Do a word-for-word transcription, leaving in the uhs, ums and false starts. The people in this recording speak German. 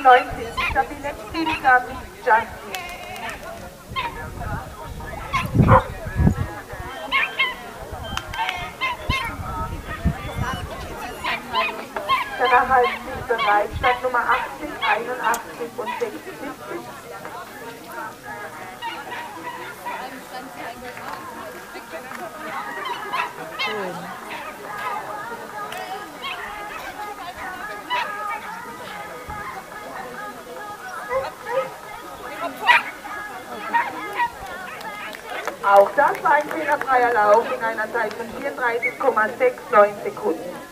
neunzehn, stabile Spielkarte Justin. Danach halten sich bereit, Start Nummer achtzig, einundachtzig und sechsundsiebzig. Auch das war ein fehlerfreier Lauf in einer Zeit von vierunddreißig Komma neunundsechzig Sekunden.